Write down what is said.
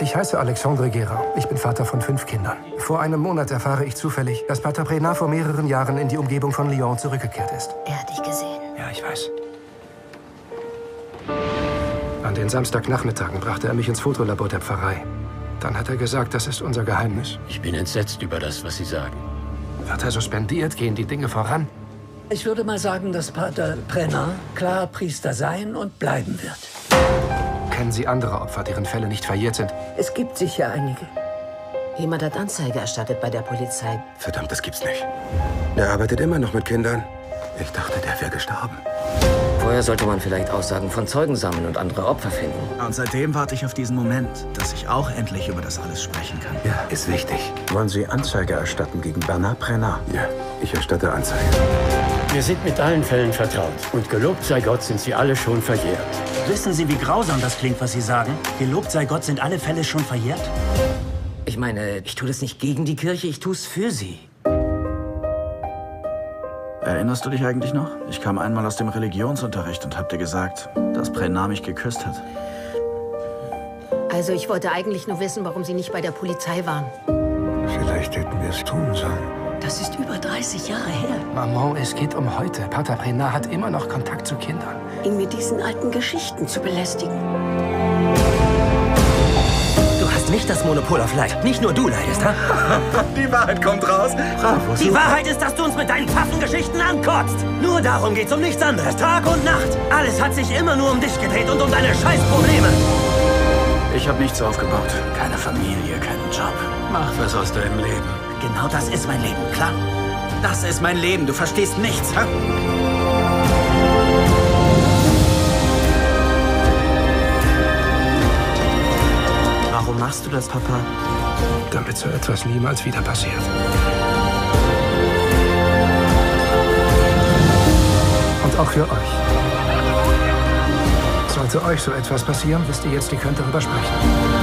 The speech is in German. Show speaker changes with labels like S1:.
S1: Ich heiße Alexandre Guérin. Ich bin Vater von 5 Kindern. Vor einem Monat erfahre ich zufällig, dass Pater Prénat vor mehreren Jahren in die Umgebung von Lyon zurückgekehrt ist.
S2: Er hat dich gesehen.
S1: Ja, ich weiß. An den Samstagnachmittagen brachte er mich ins Fotolabor der Pfarrei. Dann hat er gesagt, das ist unser Geheimnis.
S3: Ich bin entsetzt über das, was Sie sagen.
S1: Wird er suspendiert, gehen die Dinge voran?
S4: Ich würde mal sagen, dass Pater Prénat klar Priester sein und bleiben wird.
S1: Kennen Sie andere Opfer, deren Fälle nicht verjährt sind?
S4: Es gibt sicher einige.
S2: Jemand hat Anzeige erstattet bei der Polizei.
S5: Verdammt, das gibt's nicht. Der arbeitet immer noch mit Kindern. Ich dachte, der wäre gestorben.
S6: Vorher sollte man vielleicht Aussagen von Zeugen sammeln und andere Opfer finden.
S7: Und seitdem warte ich auf diesen Moment, dass ich auch endlich über das alles sprechen kann.
S5: Ja, ist wichtig.
S8: Wollen Sie Anzeige erstatten gegen Bernard Prénat?
S5: Ja, ich erstatte Anzeige.
S3: Wir sind mit allen Fällen vertraut. Und gelobt sei Gott, sind sie alle schon verjährt.
S7: Wissen Sie, wie grausam das klingt, was Sie sagen? Gelobt sei Gott, sind alle Fälle schon verjährt?
S6: Ich meine, ich tue das nicht gegen die Kirche, ich tue es für sie.
S7: Erinnerst du dich eigentlich noch? Ich kam einmal aus dem Religionsunterricht und hab dir gesagt, dass Prénat mich geküsst hat.
S2: Also ich wollte eigentlich nur wissen, warum Sie nicht bei der Polizei waren.
S5: Vielleicht hätten wir es tun sollen.
S4: Das ist über 30 Jahre her.
S1: Maman, es geht um heute. Pater Prénat hat immer noch Kontakt zu Kindern.
S4: Ihn mit diesen alten Geschichten zu belästigen.
S6: Du hast nicht das Monopol auf Leid. Nicht nur du leidest, ha?
S5: Die Wahrheit kommt raus. Bravo.
S6: Die Wahrheit ist, dass du uns mit deinen Pfaffengeschichten ankotzt. Nur darum geht's, um nichts anderes. Tag und Nacht. Alles hat sich immer nur um dich gedreht und um deine Scheißprobleme.
S7: Ich habe nichts aufgebaut. Keine Familie, keinen Job.
S3: Mach was aus deinem Leben.
S7: Genau das ist mein Leben, klar? Das ist mein Leben, du verstehst nichts, hä?
S6: Warum machst du das, Papa?
S1: Damit so etwas niemals wieder passiert. Und auch für euch. Sollte euch so etwas passieren, wisst ihr jetzt, ihr könnt darüber sprechen.